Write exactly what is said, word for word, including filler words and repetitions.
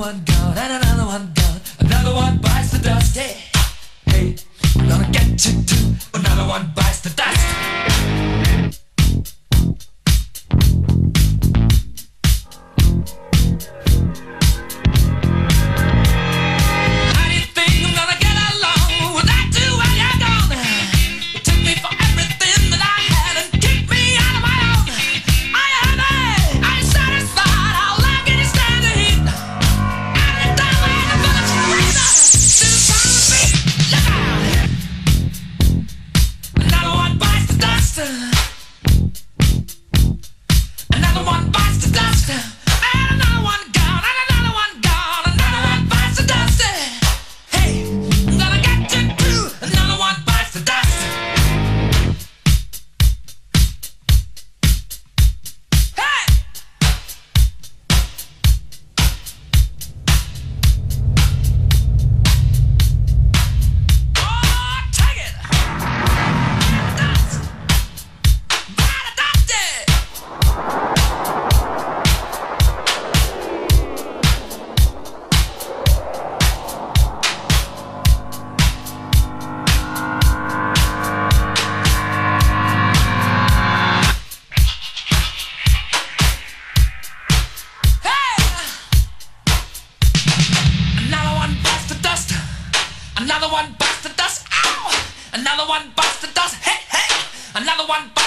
one gone, and another one gone. Another one bites the dust. Hey, hey, I'm gonna get you too. Another one bites the dust. Another one bites the dust, and another one gone, and another one gone. Another one bites the dust. Hey, I'm gonna get you too. Another one bites the dust. Hey, oh, take it. Dust. Bite the dust. Another one bites the dust. Ow! Another one bites the dust. Hey, hey! Another one bites